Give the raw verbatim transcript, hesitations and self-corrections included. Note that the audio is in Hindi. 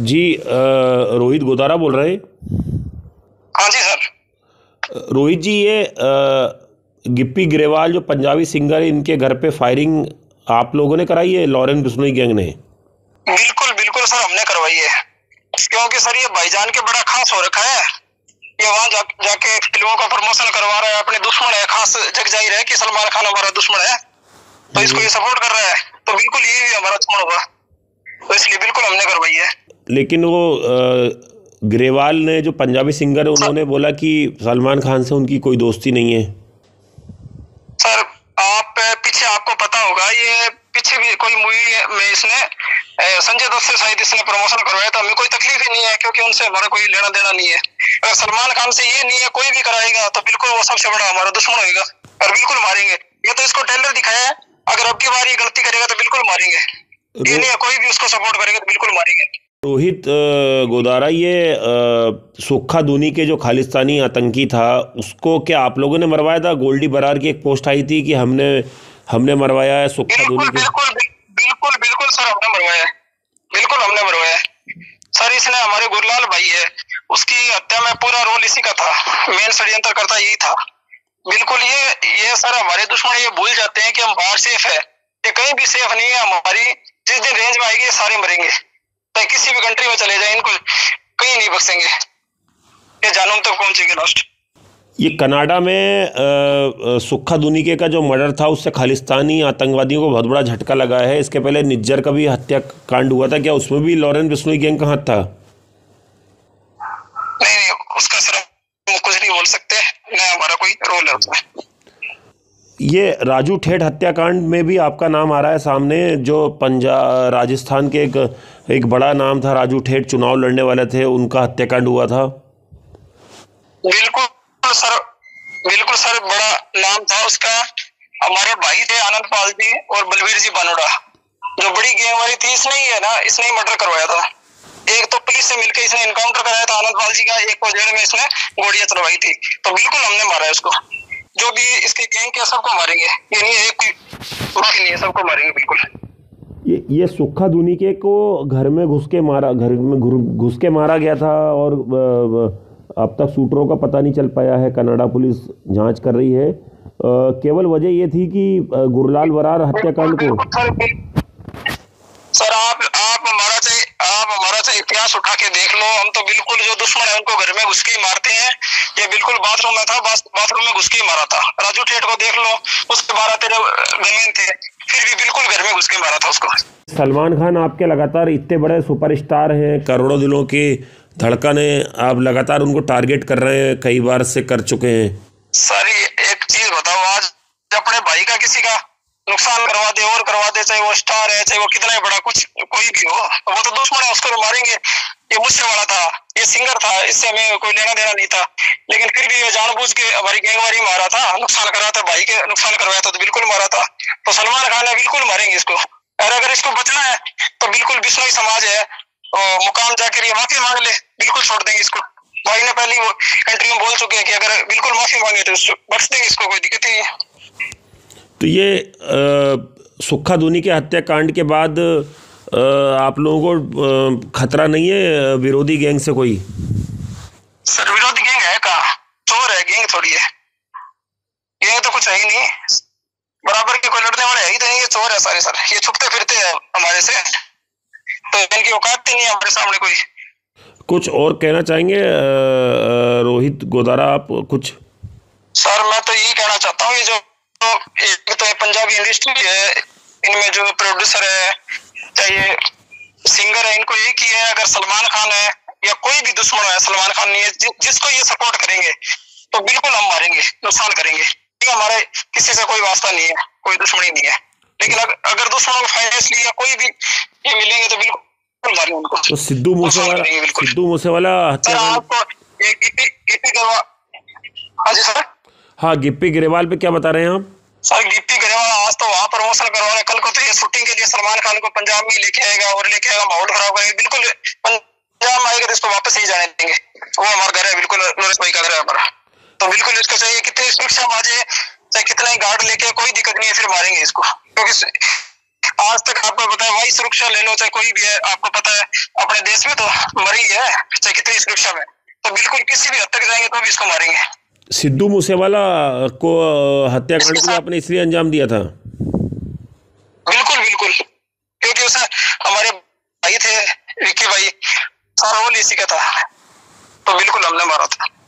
जी अ, रोहित गोदारा बोल रहे हैं। हाँ जी सर। रोहित जी, ये अ, गिप्पी ग्रेवाल जो पंजाबी सिंगर है, इनके घर पे फायरिंग आप लोगों ने कराई है, लॉरेंस बिश्नोई गैंग ने? बिल्कुल बिल्कुल सर, हमने करवाई है। क्योंकि सर ये भाईजान के बड़ा खास हो रखा है। ये वहाँ जा, जाके फिल्मों का प्रमोशन करवा रहा है, अपने दुश्मन है, खास जग जाहिर है कि सलमान खान हमारा दुश्मन है, तो इसको ये सपोर्ट कर रहा है, तो बिल्कुल ये भी हमारा दुश्मन होगा, तो इसलिए बिल्कुल हमने करवाई है। लेकिन वो आ, ग्रेवाल ने, जो पंजाबी सिंगर है, उन्होंने बोला कि सलमान खान से उनकी कोई दोस्ती नहीं है। सर आप पीछे आपको पता होगा, ये पीछे भी कोई मूवी में इसने संजय दत्त से शायद इसने प्रमोशन करवाया था। हमें कोई तकलीफ ही नहीं है, क्योंकि उनसे हमारा कोई लेना देना नहीं है। अगर सलमान खान से ये नहीं है, कोई भी कराएगा तो बिल्कुल वो सबसे बड़ा हमारा दुश्मन होगा और बिल्कुल मारेंगे। ये तो इसको टेलर दिखाया है, अगर अब की बार ये गलती करेगा तो बिल्कुल मारेंगे। ये नहीं है, कोई भी उसको सपोर्ट करेगा तो बिल्कुल मारेंगे। रोहित गोदारा, ये सुक्खा दूनी के जो खालिस्तानी आतंकी था, उसको क्या आप लोगों ने मरवाया था? गोल्डी बरार की एक पोस्ट आई थी कि हमने हमने मरवाया है सुक्खा दूनी को। बिल्कुल बिल्कुल बिल्कुल सर, हमने मरवाया है, बिल्कुल हमने मरवाया है सर। इसने हमारे गुरलाल भाई है, उसकी हत्या में पूरा रोल इसी का था, मेन षड्यंत्र करता यही था। बिल्कुल ये ये सर हमारे दुश्मन ये भूल जाते हैं कि हम बाहर सेफ है, ये कहीं भी सेफ नहीं है। हमारी जिस दिन रेंज में आएगी सारे मरेंगे, चाहे किसी भी कंट्री में चले जाए, इनको कहीं नहीं बख्शेंगे, ये जानूं तक पहुंचेंगे लास्ट। ये कनाडा में आ, सुक्खा दूनी के का जो मर्डर था, उससे खालिस्तानी आतंकवादियों को बहुत बड़ा झटका लगा है। इसके पहले निज्जर का भी हत्याकांड हुआ था, क्या उसमें भी लॉरेंस बिश्नोई गैंग का हाथ था? नहीं नहीं, उसका सर हम कुछ नहीं बोल सकते, ना हमारा कोई रोल है उसमें। ये राजू ठेठ हत्याकांड में भी आपका नाम आ रहा है सामने, जो पंजाब राजस्थान के एक एक बड़ा नाम था, राजू ठेठ चुनाव लड़ने वाले थे, उनका हत्याकांड हुआ था। बिल्कुल सर, बिल्कुल सर, बड़ा नाम था उसका। हमारे भाई थे आनंद पाल जी और बलवीर जी बानोड़ा, जो बड़ी गैंग वाली थी, इसने ही है ना, इसने ही मर्डर करवाया था। एक तो पुलिस से मिलकर इसने इनकाउंटर कराया था आनंद पाल जी का, एक को जेल में इसने गोलियां चलवाई थी, तो बिल्कुल हमने मारा है उसको। जो भी इसके गैंग के सबको मारेंगे, ये नहीं है कोई बाकी नहीं है, सबको मारेंगे बिल्कुल। ये ये सुक्खा दूनी के को घर में घुस के मारा घर में घुस के मारा गया था, और अब तक शूटरों का पता नहीं चल पाया है। कनाडा पुलिस जांच कर रही है। केवल वजह ये थी कि गुरलाल बरार हत्याकांड को। सर आप आप हमारा चाहिए आप हमारा चाहिए इतिहास उठा के देख लो, हम तो बिल्कुल जो दुश्मन है उनको घर में घुस के ही मारते हैं। ये बिल्कुल बाथरूम में था, बाथरूम में घुस के ही मारा था। राजू ठेठ को देख लो, उसके बारह तेरह गनमैन थे, फिर भी बिल्कुल घर में घुस के मारा था उसको। सलमान खान आपके लगातार इतने बड़े सुपरस्टार हैं, करोड़ों दिलों की धड़कन है, आप लगातार उनको टारगेट कर रहे हैं, कई बार से कर चुके हैं। सर एक चीज बताओ, आज अपने भाई का किसी का नुकसान करवा दे और करवा दे, चाहे वो स्टार है, चाहे वो कितना ही बड़ा कुछ कोई भी हो, वो तो दुश्मन है, उसको तो मारेंगे। ये मुझसे वाला था, ये सिंगर था, इससे हमें कोई लेना देना नहीं था, लेकिन फिर भी ये जानबूझ के हमारी गैंगवारी मारा था, नुकसान करा था, भाई के नुकसान करवाया था, तो बिल्कुल मारा था। तो सलमान खान है, बिल्कुल मारेंगे इसको, और अगर इसको बचना है तो बिल्कुल बिश्नोई समाज है, मुकाम जाकर ये माफी मांग ले, बिल्कुल छोड़ देंगे इसको। भाई ने पहले वो इंटरव्यू में बोल चुके हैं कि अगर बिल्कुल माफी मांगे तो बख्श देंगे इसको, कोई दिक्कत नहीं है। तो ये आ, सुक्खा दूनी के हत्याकांड के बाद आ, आप लोगों को खतरा नहीं है विरोधी गैंग से कोई? सर विरोधी गैंग है कहाँ, चोर है, गैंग थोड़ी है, गैंग तो कुछ है ही नहीं, बराबर के कोई लड़ने वाले है ही तो नहीं, ये चोर है सारे। सर ये छुपते फिरते हैं हमारे से, तो इनकी औकात ही नहीं है हमारे सामने कोई। कुछ और कहना चाहेंगे रोहित गोदारा आप कुछ? सर मैं तो यही कहना चाहता हूँ, ये जो एक तो ये पंजाबी इंडस्ट्री है, इनमें जो प्रोड्यूसर है, चाहे सिंगर है, इनको यही किया है, अगर सलमान खान है या कोई भी दुश्मन है, सलमान खान नहीं है, जि, जिसको ये सपोर्ट करेंगे तो बिल्कुल हम मारेंगे, नुकसान करेंगे। हमारे किसी से कोई वास्ता नहीं है, कोई दुश्मनी नहीं है, लेकिन अगर, अगर दुश्मनों को फाइनेंशियली या कोई भी ये मिलेंगे तो बिल्कुल मारेंगे उनको। तो सिद्धू मूसेवाला सिद्धू मूसेवाला आपको गिप्पी गिप्पी ग्रेवाल, हाँ जी सर, हाँ गिप्पी ग्रेवाल पे क्या बता रहे हैं आप? सर गिप्पी ग्रेवाल आज तो वहाँ प्रमोशन करवा रहे हैं, कल को तो ये शूटिंग के लिए सलमान खान को पंजाब में लेके आएगा और लेके आएगा, माहौल खराब करेगा। बिल्कुल पंजाब में आएगा तो इसको वापस नहीं जाने देंगे, वो हमारा घर है, बिल्कुल नरेश भाई का घर है हमारा, तो बिल्कुल इसको चाहिए कितनी सुरक्षा आ जाए, चाहे कितना ही गार्ड लेके, कोई दिक्कत नहीं है, फिर मारेंगे इसको। क्योंकि आज तक आपको पता है, वही सुरक्षा ले लो चाहे कोई भी है, आपको पता है अपने केस में तो मरी है, चाहे कितनी सुरक्षा में, तो बिल्कुल किसी भी हद तक जाएंगे तो भी इसको मारेंगे। सिद्धू मूसेवाला को हत्याकांड को आपने इसलिए अंजाम दिया था? बिल्कुल बिल्कुल, क्योंकि उसे हमारे भाई थे विक्की भाई, सारा रोल इसी का था, तो बिल्कुल हमने मारा था।